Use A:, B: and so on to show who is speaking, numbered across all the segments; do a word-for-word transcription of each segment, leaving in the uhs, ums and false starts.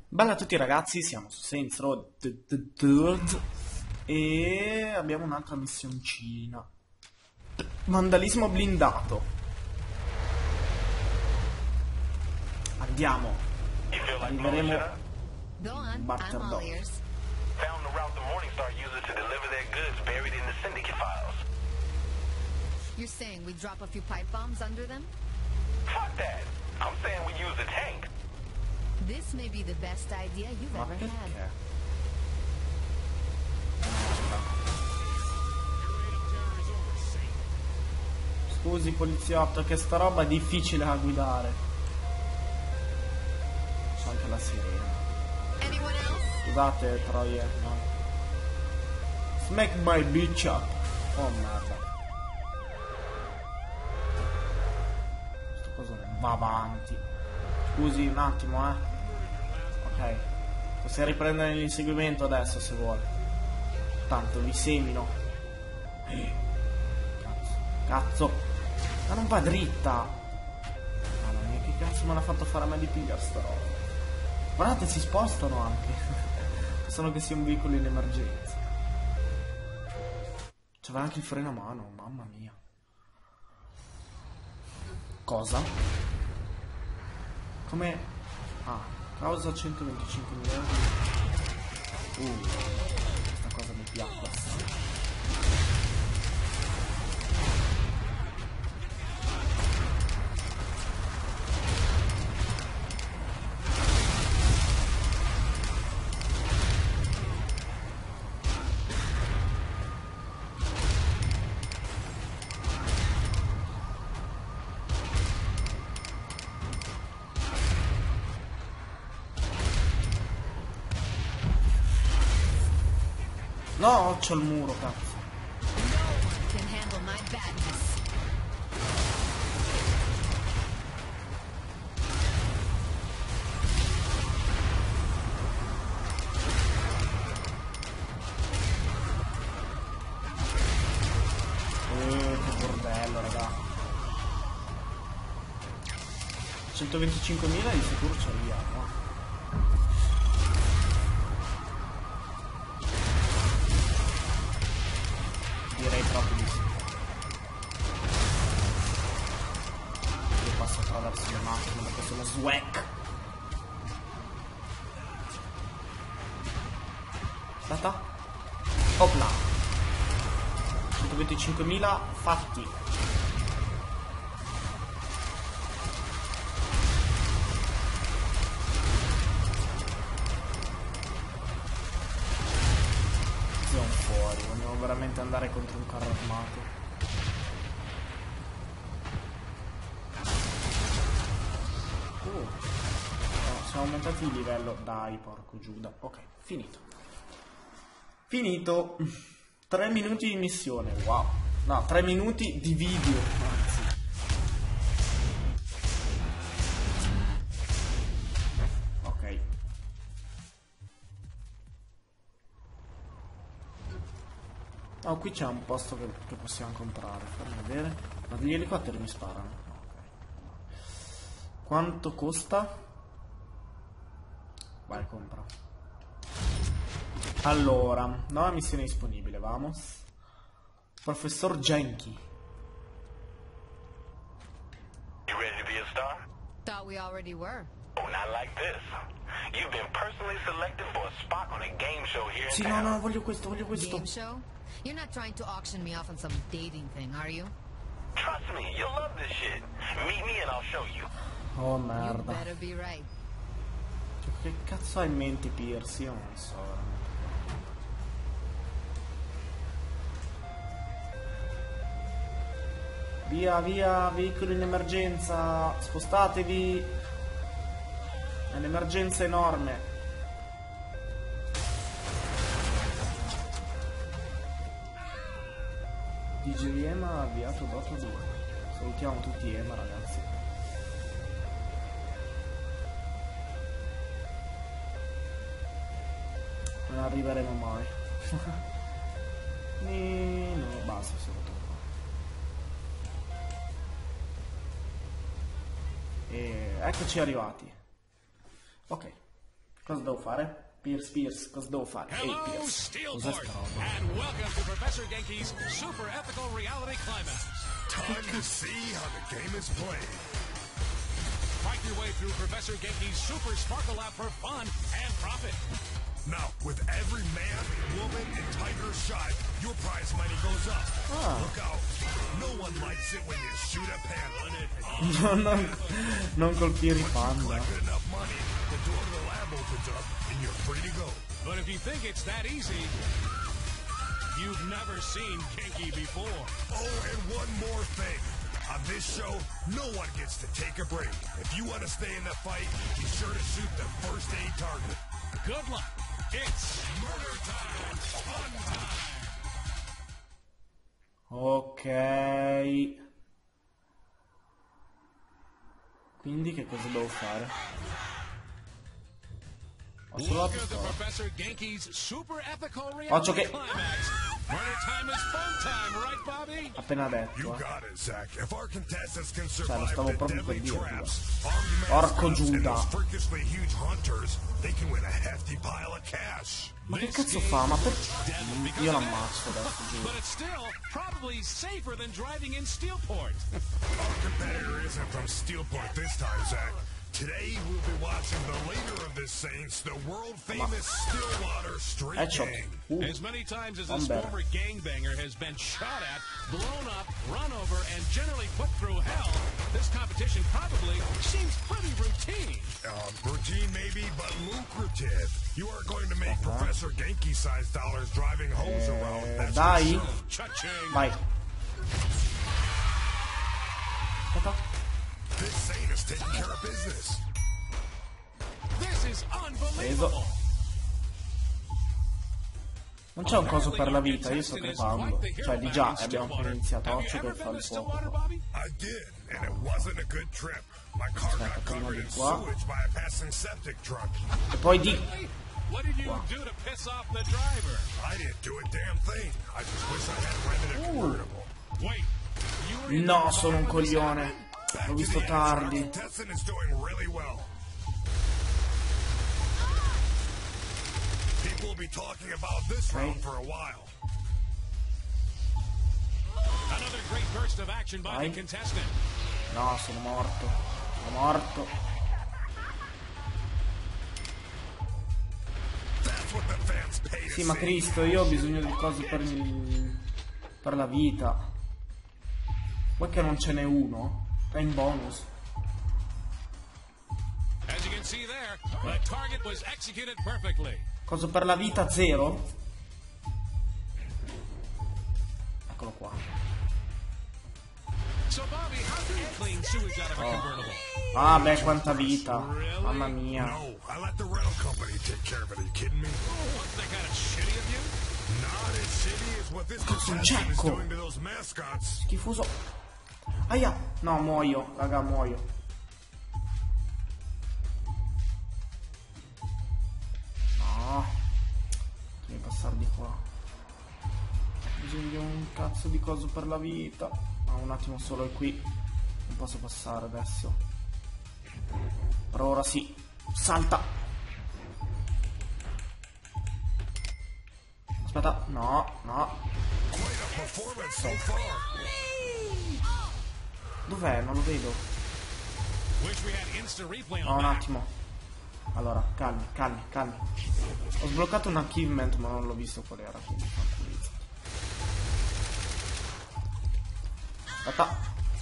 A: Bella a tutti ragazzi, siamo su Saints Row the, the Third e abbiamo un'altra missioncina. Vandalismo blindato. Andiamo.
B: You feel like blowing
A: Arriveremo
B: shit up?
C: Go on,
A: in
C: I'm
A: Butter
C: all
A: Dog.
C: ears.
B: Found the route the Morningstar uses to deliver their goods buried in the syndicate files.
C: You're saying we drop a few pipe bombs under them?
B: Fuck that. I'm saying we use a tank.
C: This may be the best idea you've
A: Ma
C: ever had.
A: perché? Scusi poliziotto, che sta roba è difficile da guidare. C'è anche la sirena.
C: Anyone else?
A: Scusate troie, no. Smack my bitch up. Oh merda. Sto coso non va avanti. Scusi un attimo, eh. Ok. Possiamo riprendere l'inseguimento adesso se vuole. Tanto vi semino. Eh. Cazzo. Cazzo. Ma non va dritta. Mamma mia, che cazzo me l'ha fatto fare a me di pigliare sta roba. Guardate, si spostano anche. Pensano che sia un veicolo in emergenza. C'aveva anche il freno a mano, mamma mia. Cosa? Come? Ah, causa centoventicinquemila euro. Uh, questa cosa mi piace assai. No, c'ho il muro, cazzo.
C: Can handle my badness.
A: Eh, che bordello, raga. centoventicinquemila di sicuro ci arriviamo, eh. Direi proprio di sì. Io passo attraverso le macchine perché sono swag. Aspetta. Opla. centoventicinquemila fatti. Siamo fuori, vogliamo veramente andare contro un carro armato. Oh, no, siamo aumentati di livello. Dai, porco Giuda. Ok, finito. Finito. Tre minuti di missione, wow. No, tre minuti di video, anzi. Ok. Oh, qui c'è un posto che, che possiamo comprare, fammi vedere. Ma gli elicotteri mi sparano. Ok. Quanto costa? Vai, compra. Allora, nuova missione disponibile, vamos. Professor Genki.
B: You ready to be a star?
C: Thought we already were.
B: Oh, not like this. You've been personally selected for a spot on a game show here in
A: Sì, no,
B: town.
A: no, voglio questo, voglio questo.
C: Game show? You're not trying to auction me off on some dating thing, are you?
B: Trust me, you'll love this shit. Meet me and I'll show you.
A: Oh,
C: You
A: merda.
C: better be right.
A: Cioè, che cazzo ha in mente Pierce? Io non so, veramente. Via, via, veicolo in emergenza. Spostatevi. È un'emergenza enorme. D J Ema ha avviato Dota due. Salutiamo tutti Ema, ragazzi. Non arriveremo mai. Ni- no, basta, si è rotto qua. E eccoci arrivati. Ok, Cosa devo fare? Pierce, Pierce, cosa devo fare? Ehi,
D: Hello,
A: Pierce. Cos'è
D: Steelport,
A: sta roba?
D: and welcome to Professor Genki's Super Ethical Reality Climax.
E: Time to see how the game is played.
D: Fight your way through Professor Genki's Super Sparkle Lab for fun and profit.
E: Now, with every man, woman, and tiger shot, your prize money goes up.
A: Ah.
E: Look out. No one likes it when you shoot a panda.
A: non, non, non colpire i panda.
E: Collected enough money, the door to the lab opens up, and you're free to go.
D: But if you think it's that easy, you've never seen Genki before.
E: Oh, and one more thing. On this show, no one gets to take a break. If you want to stay in the fight, be sure to shoot the first aid target.
D: Good luck. It's murder time. Fun time.
A: Ok. Quindi che cosa devo fare? Ho solo la
D: Welcome to
A: pistola.
D: Professor Genki's Super Ethical
A: Occhio
D: Reality
A: che-
D: Climax. Murder time is fun time, right, Bobby?
A: Appena detto.
E: You
A: eh.
E: got it, Zach. If our contestants can
A: Cioè, lo
E: survive
A: stavo
E: the
A: proprio per
E: deadly
A: dire,
E: traps, armed
A: Porco
E: mascots, and
A: Giuda.
E: those freakishly huge hunters, they can win a hefty pile of cash.
A: Ma che
D: This
A: cazzo
D: game
A: fa? Ma per...
D: is deadly because
A: Io
D: of
A: l'ammazzo
D: that.
A: adesso, giuro.
D: But it's still probably safer than driving in Steelport.
E: Our competitor isn't from Steelport this time, Zach. Today, we'll be watching the leader of the Saints, the world-famous Stillwater Street
A: Headshot.
E: Gang.
A: Uh,
D: As many times as
A: I'm
D: this
A: better.
D: former gangbanger has been shot at, blown up, run over, and generally put through hell, this competition probably seems pretty routine.
E: Um, routine maybe, but lucrative. You are going to make Professor Genki-sized dollars driving hoes around.
A: Eh,
E: That's
A: dai.
E: for sure.
D: Cha-ching.
A: Vai. Aspetta.
E: This Saint is taking care of business.
D: This is unbelievable.
A: Non c'è un coso per la vita, io sto crepando. Cioè, di già, abbiamo appena iniziato. Occhio che fa il fuoco.
D: Bobby?
E: I did, and it wasn't a good trip. My car got covered in sewage by a passing septic truck.
A: E poi di...
D: What did you do to piss off the driver?
E: I didn't do a damn thing. I just wish I had rented a convertible.
D: Wait, you were in
A: No,
D: the
A: sono un
D: car when this
A: coglione.
D: happened?
E: Back
A: L'ho
E: to
A: visto
E: the action. Our
A: tardi.
E: contestant is doing really well. People will be talking about this round for a while.
D: Another great burst of action by
A: Vai.
D: the contestant.
A: No, sono morto. Sono morto.
E: That's what the fans pay to
A: Sì, ma
E: see.
A: Cristo, io ho bisogno di cose per, per la vita. Vuoi che non ce n'è uno? È in bonus.
D: As you can see there, the target was executed perfectly.
A: Cosa per la vita? Zero? Eccolo qua.
D: So Bobby, how do you clean sewage out of a convertible?
A: Ah, beh, quanta vita. Mamma mia.
E: No, I let the rental company take care of it. Are you kidding me?
D: What, they got it shitty of you?
E: Not as shitty as what this
A: Cazzo, un
E: contestant is
A: cecco.
E: doing to those mascots.
A: Schifoso. Aia. No, muoio. Raga, muoio. No. Devi passare di qua. Ho bisogno di un cazzo di coso per la vita. Ma un attimo solo è qui. Non posso passare adesso. Per ora sì. Salta. Aspetta. No, no.
E: Quite a performance so far.
A: Dov'è? Non lo vedo.
D: Wish we had instant replay
A: No,
D: on
A: un
D: that.
A: attimo. Allora, calmi, calmi, calmi. Ho sbloccato un achievement ma non l'ho visto qual era, quindi tranquillizzato. Aspetta.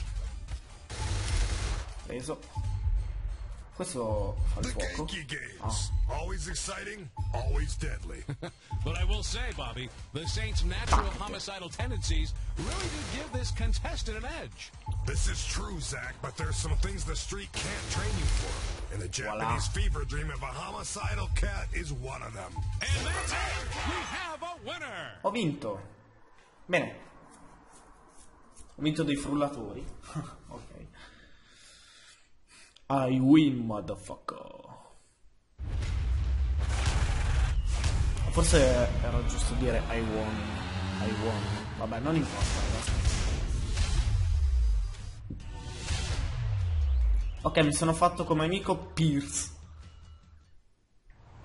A: Preso. Questo fa il
E: The
A: fuoco.
E: Genki games. Always exciting, always deadly.
D: But I will say, Bobby, the Saints' natural homicidal tendencies really did give this contestant an edge.
E: This is true, Zach, but there's some things the street can't train you for. And the Japanese fever dream of a homicidal cat is one of them.
D: And that's it! We have a winner!
A: Ho vinto. Bene. Ho vinto dei frullatori. Ok. I win, motherfucker. Forse era giusto dire I won. I won. Vabbè, non importa. Ragazzi. Ok, mi sono fatto come amico Pierce.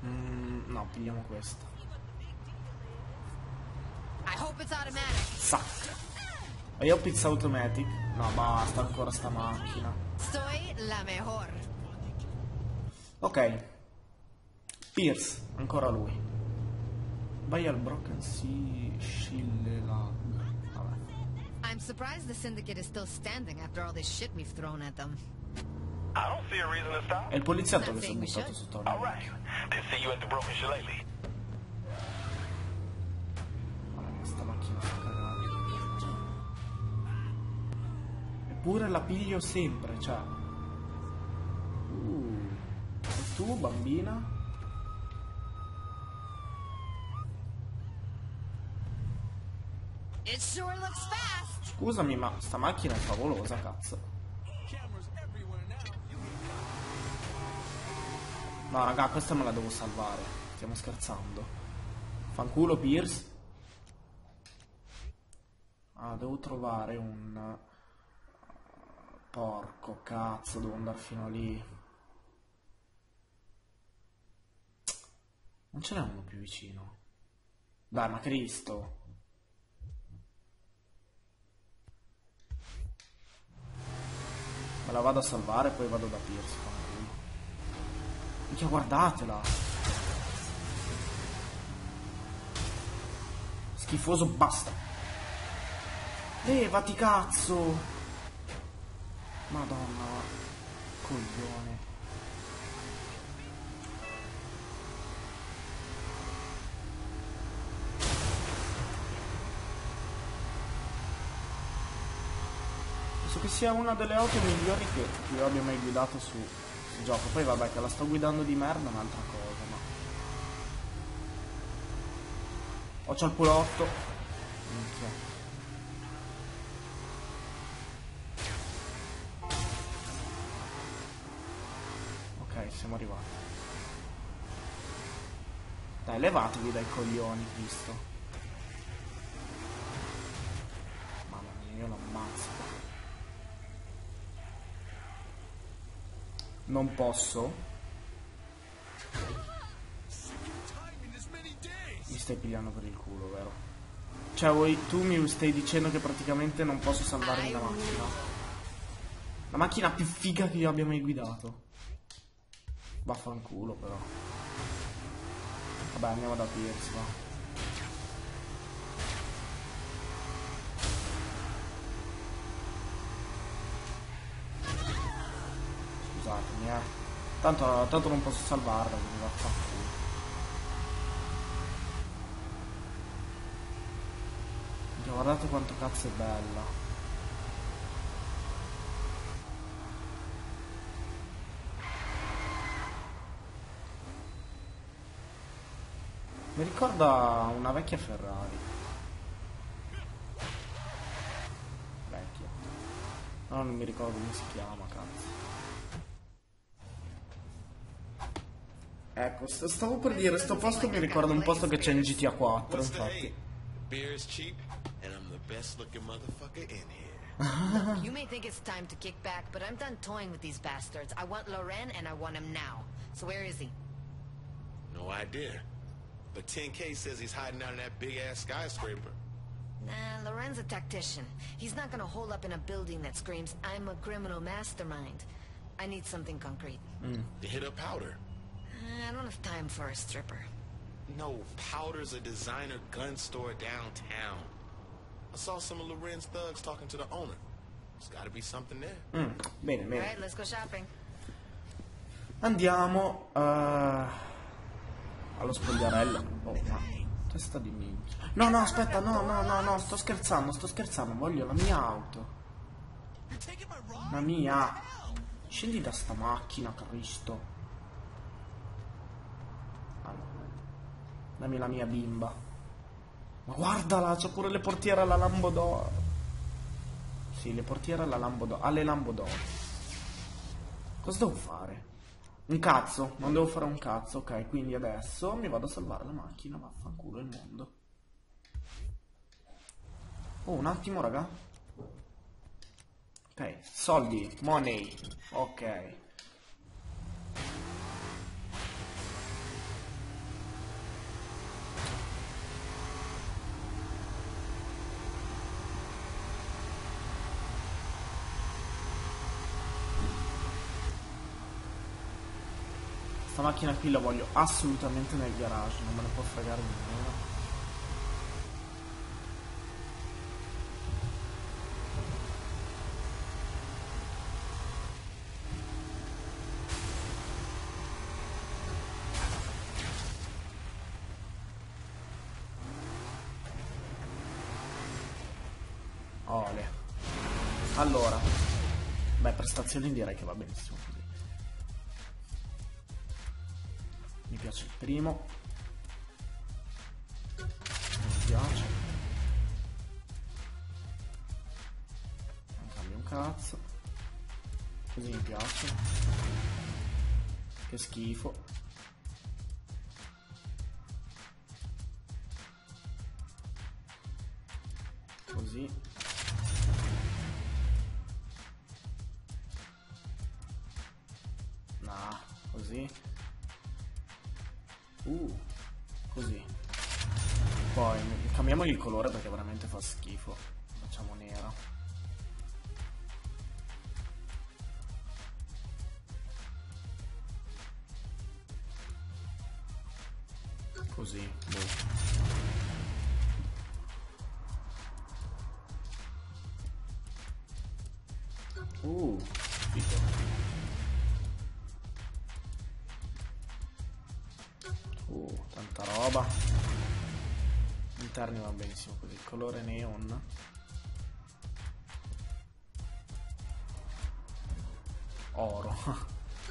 A: Mm, no, pigliamo questa.
C: I hope it's automatic.
A: Fuck. E io pizza automatic? No, basta, ancora sta macchina.
C: Soy la mejor.
A: Ok. Pierce, ancora lui. Vai al Broken Sea, Scillelag. Vabbè.
C: I'm surprised the syndicate is still standing after all this shit we've thrown at them.
B: I don't see a reason to stop.
A: È il poliziotto
C: Not
A: che si è
C: saying we
A: buttato
C: should.
A: sotto la
B: All right. Then see you at the Broken Shillelagh.
A: Vabbè, sta macchina fa cagare. Eppure la piglio sempre, cioè. Uh. E tu, bambina?
C: It sure looks fast.
A: Scusami, ma sta macchina è favolosa, cazzo. No, raga, questa me la devo salvare. Stiamo scherzando. Fanculo, Pierce. Ah, devo trovare un... Porco cazzo, devo andare fino lì. Non ce n'è uno più vicino. Dai, ma Cristo. Me la vado a salvare e poi vado da Pierce. Minchia, guardatela. Schifoso, basta. Levati, cazzo. Madonna, coglione. Penso che sia una delle auto migliori che io abbia mai guidato su, su gioco. Poi vabbè, che la sto guidando di merda è un'altra cosa, ma... Oh, c'ho il pulotto. Minchia. Ok, siamo arrivati. Dai, levatevi dai coglioni, Cristo. Mamma mia, io lo ammazzo. Non posso. Mi stai pigliando per il culo, vero? Cioè, voi, tu mi stai dicendo che praticamente non posso salvarmi la macchina. La macchina più figa che io abbia mai guidato. Vaffanculo, però. Vabbè, andiamo da Pierce, va. Scusatemi, eh. Tanto, tanto non posso salvarla, quindi vaffanculo. Guardate quanto cazzo è bella. Mi ricorda una vecchia Ferrari. Vecchia. No, non mi ricordo come si chiama, cazzo. Ecco, st- stavo per dire, sto posto mi ricorda un posto che c'è in G T A quattro, infatti.
F: Beer is cheap, and I'm the best looking motherfucker in here.
C: Look, you may think it's time to kick back, but I'm done toying with these bastards. I want Loren, and I want him now. So where is he?
F: No idea. But ten K says he's hiding out in that big-ass skyscraper.
C: Nah, Loren's a tactician. He's not gonna hole up in a building that screams, I'm a criminal mastermind. I need something concrete.
F: Mm. To hit up Powder.
C: Uh, I don't have time for a stripper.
F: No, Powder's a designer gun store downtown. I saw some of Loren's thugs talking to the owner. There's gotta be something there.
A: Mm, bene, bene.
C: Alright, let's go shopping.
A: Andiamo uh, allo spogliarello. Oh, ma testa di minchia. No, no, aspetta, no, no, no, no, sto scherzando, sto scherzando. Voglio la mia auto. La mia. Scendi da sta macchina, Cristo. Dammi la mia bimba. Ma guardala, c'ha pure le portiere alla Lambo d'Oro. Sì, le portiere alla Lambo d'Oro. Alle Lambo d'Oro. Cosa devo fare? Un cazzo, non devo fare un cazzo. Ok, quindi adesso mi vado a salvare la macchina. Vaffanculo il mondo. Oh, un attimo, raga. Ok, soldi, money. Ok. Sta macchina qui la voglio assolutamente nel garage, non me ne può fregare nemmeno. Ole. Allora, beh, prestazioni direi che va benissimo così. Mi piace il primo. Mi piace. Non cambia un cazzo. Così mi piace. Che schifo. Così. Nah, così. Uh, così. Poi cambiamogli il colore perché veramente fa schifo. Facciamo nera. Così. Boh. Uh, figo. Uh, tanta roba. Interni va benissimo così. Colore neon. Oro.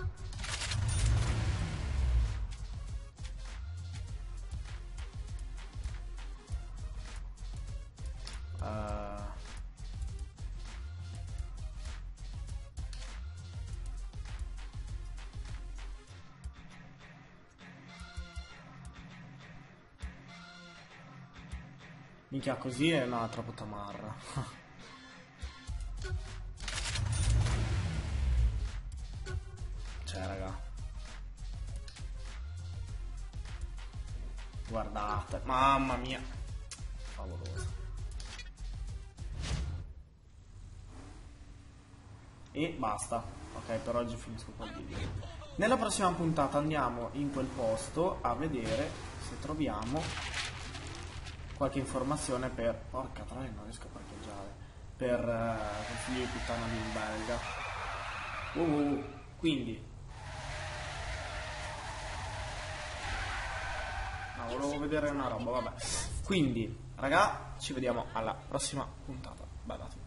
A: uh. Minchia, così è una troppo tamarra. Cioè, raga. Guardate, mamma mia. Favoloso. E basta. Ok, per oggi finisco qua il video. Nella prossima puntata andiamo in quel posto a vedere se troviamo qualche informazione per... Porca troia, non riesco a parcheggiare. Per uh, il figlio di puttana di un belga. Uh, quindi... No, volevo vedere una roba, vabbè. Quindi, raga, ci vediamo alla prossima puntata. Bella.